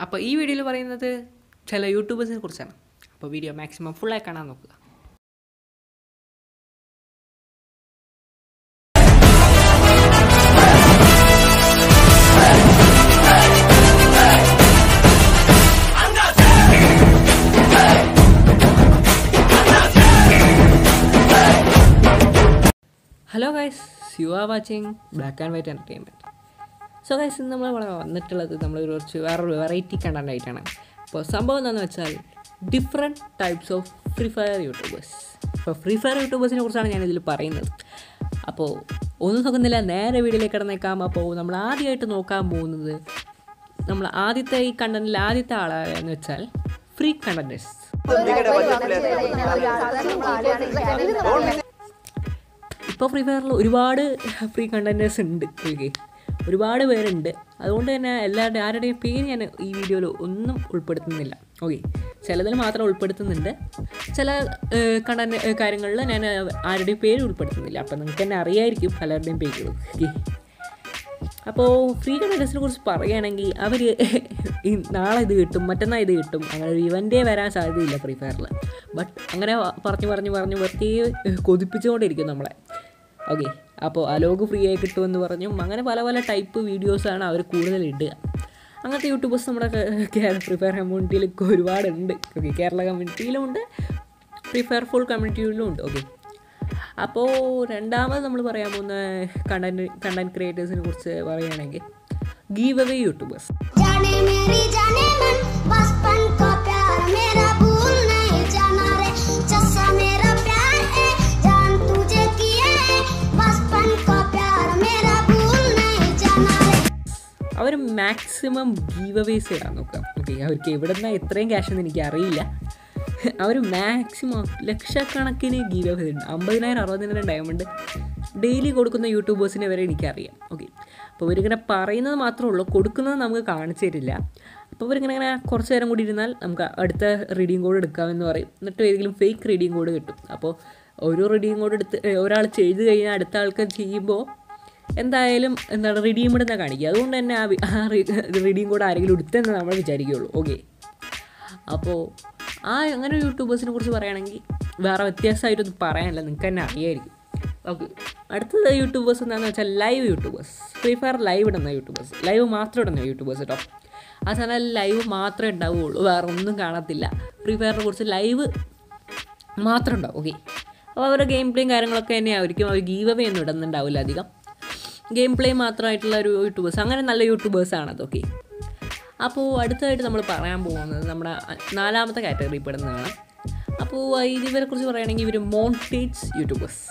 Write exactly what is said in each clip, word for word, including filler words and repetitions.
അപ്പോൾ ഈ വീഡിയോയിൽ പറയുന്നത് ചില യൂട്യൂബേഴ്സിനെ കുറിച്ചാണ്. അപ്പോൾ വീഡിയോ മാക്സിമം ഫുള്ളായി കാണാൻ നോക്കുക. Hello guys, you are watching black and white entertainment. So guys, ഇന്ന് നമ്മൾ ഇവിടെ വന്നിട്ടുള്ളത് നമ്മൾ കുറച്ച് വേറൊരു വെറൈറ്റി കണ്ടൻ്റ് ആയിട്ടാണ്. അപ്പോൾ സംഭവം എന്താണെന്ന് വെച്ചാൽ different types of Free Fire YouTubers. ഇപ്പോൾ ഫ്രീ ഫയർ യൂട്യൂബേഴ്സിനെ കുറിച്ചാണ് ഞാനിതിൽ പറയുന്നത്. അപ്പോൾ ഒന്നും നോക്കുന്നില്ല, നേരെ വീഡിയോയിലേക്ക് കിടന്നേക്കാം. അപ്പോൾ നമ്മൾ ആദ്യമായിട്ട് നോക്കാൻ പോകുന്നത് നമ്മൾ ആദ്യത്തെ ഈ കണ്ടൻറ്റിൽ ആദ്യത്തെ ആളാണെന്ന് വെച്ചാൽ ഫ്രീ കണ്ടൻറ്റേഴ്സ്. ഇപ്പോൾ ഫ്രീ ഫയറിൽ ഒരുപാട് ഫ്രീ കണ്ടൻറ്റേഴ്സ് ഉണ്ട്, ഓക്കെ, ഒരുപാട് പേരുണ്ട്. അതുകൊണ്ട് തന്നെ എല്ലാവരുടെ ആരുടെയും പേര് ഞാൻ ഈ വീഡിയോയിൽ ഒന്നും ഉൾപ്പെടുത്തുന്നില്ല. ഓക്കെ, ചിലതിൽ മാത്രം ഉൾപ്പെടുത്തുന്നുണ്ട്, ചില കണ്ടന്റ് കാര്യങ്ങളിൽ ഞാൻ ആരുടെയും പേര് ഉൾപ്പെടുത്തുന്നില്ല. അപ്പോൾ നിങ്ങൾക്ക് തന്നെ അറിയായിരിക്കും പലരുടെയും പേരുകൾ. ഓക്കെ, അപ്പോൾ ഫ്രീ കണ്ടൻറ്റേഴ്സിനെ കുറിച്ച് പറയുകയാണെങ്കിൽ അവർ ഈ നാളെ ഇത് കിട്ടും, മറ്റന്നാൾ ഇത് കിട്ടും, അങ്ങനെ ഒരു ഇവൻ്റേ വരാൻ സാധ്യതയില്ല ഫ്രീ ഫയറിൽ. ബട്ട് അങ്ങനെ പറഞ്ഞു പറഞ്ഞ് പറഞ്ഞ് വെറുതെ കൊതിപ്പിച്ചുകൊണ്ടിരിക്കും നമ്മളെ. ഓക്കെ, അപ്പോൾ അലോഗ് ഫ്രീ ആയി കിട്ടുമെന്ന് പറഞ്ഞും അങ്ങനെ പല പല ടൈപ്പ് വീഡിയോസാണ് അവർ കൂടുതൽ ഇടുക. അങ്ങനത്തെ യൂട്യൂബേഴ്സ് നമ്മുടെ കേരള ഫ്രീ ഫയർ കമ്മ്യൂണിറ്റിയിലൊക്കെ ഒരുപാടുണ്ട്. ഓക്കെ, കേരള കമ്മ്യൂണിറ്റിയിലും ഉണ്ട്, ഫ്രീ ഫയർ ഫുൾ കമ്മ്യൂണിറ്റിയിലും ഉണ്ട്. ഓക്കെ, അപ്പോൾ രണ്ടാമത് നമ്മൾ പറയാൻ പോകുന്ന കണ്ടൻറ്റ് കണ്ടൻറ്റ് ക്രിയേറ്റേഴ്സിനെ കുറിച്ച് പറയുകയാണെങ്കിൽ ഗീവ് അവേ യൂട്യൂബേഴ്സ്. അവർ മാക്സിമം ഗീവ് അവേസ് ഇടാൻ നോക്കാം. ഓക്കെ, അവർക്ക് എവിടെ നിന്നാണ് ഇത്രയും ക്യാഷെന്ന് എനിക്ക് അറിയില്ല. അവർ മാക്സിമം ലക്ഷക്കണക്കിന് ഗീവ് അവേസ് ഉണ്ട്. അമ്പതിനായിരം അറുപതിനായിരം ഡയമണ്ട് ഡെയിലി കൊടുക്കുന്ന യൂട്യൂബേഴ്സിനെ വരെ എനിക്കറിയാം. ഓക്കെ, അപ്പോൾ ഇവരിങ്ങനെ പറയുന്നത് മാത്രമേ ഉള്ളൂ, കൊടുക്കുന്നത് നമുക്ക് കാണിച്ചു തരില്ല. അപ്പോൾ ഇവരിങ്ങനെ ഇങ്ങനെ കുറച്ച് നേരം കൂടി ഇരുന്നാൽ നമുക്ക് അടുത്ത റീഡിങ് കോഡ് എടുക്കാമെന്ന് പറയും. എന്നിട്ട് ഏതെങ്കിലും ഫേക്ക് റീഡിങ് കോഡ് കിട്ടും. അപ്പോൾ ഓരോ റീഡിങ് കോഡ് എടുത്ത് ഒരാൾ ചെയ്ത് കഴിഞ്ഞാൽ അടുത്ത ആൾക്ക് ചെയ്യുമ്പോൾ എന്തായാലും എന്താണ് റിഡീംഡ് എന്നാണ് കാണിക്കുക. അതുകൊണ്ട് തന്നെ ആ റിഡീം കോഡ് ആരെങ്കിലും എടുത്തെന്ന് നമ്മൾ വിചാരിക്കുകയുള്ളൂ. ഓക്കെ, അപ്പോൾ ആ അങ്ങനെ യൂട്യൂബേഴ്സിനെ കുറിച്ച് പറയുകയാണെങ്കിൽ വേറെ വ്യത്യാസമായിട്ടൊന്നും പറയാനില്ല, നിങ്ങൾക്ക് തന്നെ അറിയായിരിക്കും. ഓക്കെ, അടുത്തത് യൂട്യൂബേഴ്സ് എന്താണെന്ന് വെച്ചാൽ live YouTubers. Free Fire live ഇടുന്ന യൂട്യൂബേഴ്സ്, ലൈവ് മാത്രം ഇടുന്ന യൂട്യൂബേഴ്സ് കേട്ടോ. ആ ചാനൽ ലൈവ് മാത്രമേ ഉണ്ടാവുകയുള്ളൂ, വേറെ ഒന്നും കാണത്തില്ല. ഫ്രീ ഫയറിനെ കുറിച്ച് ലൈവ് മാത്രം ഉണ്ടാവും. ഓക്കെ, അപ്പോൾ അവരുടെ ഗെയിം പ്ലേയും കാര്യങ്ങളൊക്കെ തന്നെ ആയിരിക്കും. അവർ ഗീവ് അവേ ഒന്നും ഇടുന്നുണ്ടാവില്ല അധികം, ഗെയിം പ്ലേ മാത്രമായിട്ടുള്ള ഒരു യൂട്യൂബേഴ്സ്, അങ്ങനെ നല്ല യൂട്യൂബേഴ്സാണ് അതൊക്കെ. അപ്പോൾ അടുത്തതായിട്ട് നമ്മൾ പറയാൻ പോകുന്നത് നമ്മുടെ നാലാമത്തെ കാറ്റഗറിയിൽ പെടുന്നതാണ്. അപ്പോൾ ഇവരെ കുറിച്ച് പറയുകയാണെങ്കിൽ ഇവർ മോണ്ടേജ് യൂട്യൂബേഴ്സ്.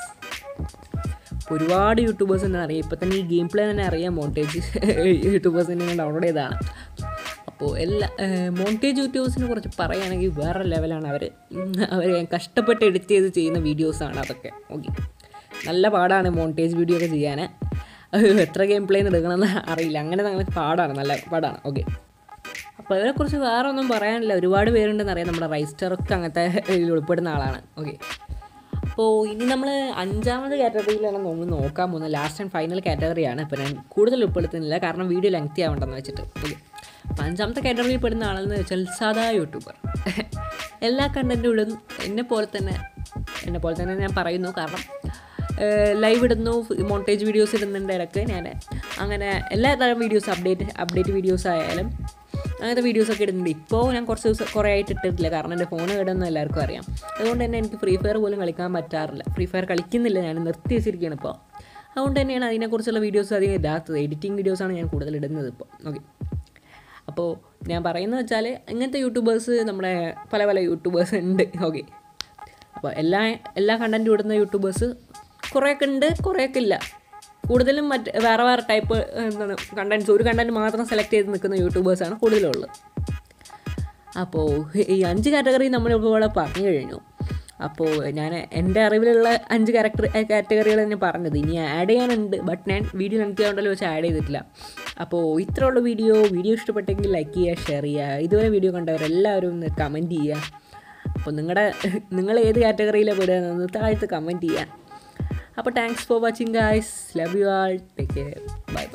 ഒരുപാട് യൂട്യൂബേഴ്സ് തന്നെ അറിയാം, ഇപ്പോൾ തന്നെ ഈ ഗെയിം പ്ലേ തന്നെ അറിയാം. മോണ്ടേജ് യൂട്യൂബേഴ്സ് തന്നെ ഡൗൺലോഡ് ചെയ്തതാണ്. അപ്പോൾ എല്ലാ മോണ്ടേജ് യൂട്യൂബേഴ്സിനെ കുറിച്ച് പറയുകയാണെങ്കിൽ വേറെ ലെവലാണ്. അവർ അവർ കഷ്ടപ്പെട്ട് എഡിറ്റ് ചെയ്ത് ചെയ്യുന്ന വീഡിയോസാണ് അതൊക്കെ. ഓക്കെ, നല്ല പാടാണ് മോണ്ടേജ് വീഡിയോ ഒക്കെ ചെയ്യാൻ. എത്ര ഗെയിം പ്ലേ എടുക്കണമെന്ന് അറിയില്ല, അങ്ങനെ നല്ല പാടാണ്, നല്ല പാടാണ്. ഓക്കെ, അപ്പോൾ ഇവരെക്കുറിച്ച് വേറെ ഒന്നും പറയാനില്ല, ഒരുപാട് പേരുണ്ടെന്ന് അറിയാം. നമ്മുടെ റൈസ്റ്ററൊക്കെ അങ്ങനത്തെ ഇതിൽ ഉൾപ്പെടുന്ന ആളാണ്. ഓക്കെ, അപ്പോൾ ഇനി നമ്മൾ അഞ്ചാമത് കാറ്റഗറിയിലാണ് നമ്മൾ നോക്കാൻ പോകുന്നത്. ലാസ്റ്റ് ആൻഡ് ഫൈനൽ കാറ്റഗറിയാണ്. ഇപ്പോൾ ഞാൻ കൂടുതൽ ഉൾപ്പെടുത്തുന്നില്ല, കാരണം വീഡിയോ ലെങ്തി ആവണ്ടെന്ന് വെച്ചിട്ട്. ഓക്കെ, അപ്പോൾ അഞ്ചാമത്തെ കാറ്റഗറിയിൽ പെടുന്ന ആളെന്ന് വെച്ചാൽ സാധാ യൂട്യൂബർ. എല്ലാ കണ്ടൻറ്റും ഇടും, എന്നെ പോലെ തന്നെ എന്നെ പോലെ തന്നെ ഞാൻ പറയുന്നു, കാരണം ലൈവ് ഇടുന്നു, മോണ്ടേജ് വീഡിയോസ് ഇടുന്നുണ്ട് ഇടയ്ക്ക് ഞാൻ. അങ്ങനെ എല്ലാ തരം വീഡിയോസ്, അപ്ഡേറ്റ് അപ്ഡേറ്റ് വീഡിയോസ് ആയാലും അങ്ങനത്തെ വീഡിയോസൊക്കെ ഇടുന്നുണ്ട്. ഇപ്പോൾ ഞാൻ കുറച്ച് ദിവസം കുറേ ആയിട്ട് ഇട്ടിട്ടില്ല, കാരണം എൻ്റെ ഫോൺ ഇടുന്ന എല്ലാവർക്കും അറിയാം. അതുകൊണ്ട് തന്നെ എനിക്ക് ഫ്രീ ഫയർ പോലും കളിക്കാൻ പറ്റാറില്ല. ഫ്രീ ഫയർ കളിക്കുന്നില്ല, ഞാൻ നിർത്തി വെച്ചിരിക്കുകയാണ് ഇപ്പോൾ. അതുകൊണ്ട് തന്നെയാണ് അതിനെക്കുറിച്ചുള്ള വീഡിയോസ് അധികം ഇടാത്തത്. എഡിറ്റിംഗ് വീഡിയോസാണ് ഞാൻ കൂടുതൽ ഇടുന്നത് ഇപ്പോൾ. ഓക്കെ, അപ്പോൾ ഞാൻ പറയുന്നത് വെച്ചാൽ ഇങ്ങനത്തെ യൂട്യൂബേഴ്സ് നമ്മുടെ പല പല യൂട്യൂബേഴ്സ് ഉണ്ട്. ഓക്കെ, അപ്പോൾ എല്ലാ എല്ലാ കണ്ടൻറ്റും ഇടുന്ന യൂട്യൂബേഴ്സ് കുറേയൊക്കെ ഉണ്ട്, കുറേയൊക്കെ ഇല്ല. കൂടുതലും മറ്റ് വേറെ വേറെ ടൈപ്പ് എന്താണ് കണ്ടൻറ്റ്സ്, ഒരു കണ്ടൻറ്റ് മാത്രം സെലക്ട് ചെയ്ത് നിൽക്കുന്ന യൂട്യൂബേഴ്സാണ് കൂടുതലുള്ളത്. അപ്പോൾ ഈ അഞ്ച് കാറ്റഗറി നമ്മളിപ്പോൾ ഇവിടെ പറഞ്ഞു കഴിഞ്ഞു. അപ്പോൾ ഞാൻ എൻ്റെ അറിവിലുള്ള അഞ്ച് ക്യാരക്ടർ കാറ്റഗറികൾ തന്നെ പറഞ്ഞത്. ഇനി ആഡ് ചെയ്യാനുണ്ട്, ബട്ട് ഞാൻ വീഡിയോ ലെങ്ത് ആയതുകൊണ്ടല്ലോ വെച്ച് ആഡ് ചെയ്തിട്ടില്ല. അപ്പോൾ ഇത്രയുള്ള വീഡിയോ വീഡിയോ ഇഷ്ടപ്പെട്ടെങ്കിൽ ലൈക്ക് ചെയ്യുക, ഷെയർ ചെയ്യുക. ഇതുവരെ വീഡിയോ കണ്ടവരെല്ലാവരും ഒന്ന് കമൻറ്റ് ചെയ്യുക. അപ്പോൾ നിങ്ങളുടെ നിങ്ങൾ ഏത് കാറ്റഗറിയിലാണ് പെടുകയെന്ന് താഴത്ത് കമൻറ്റ് ചെയ്യുക. അപ്പോൾ thanks for watching guys, love you all, take care, by.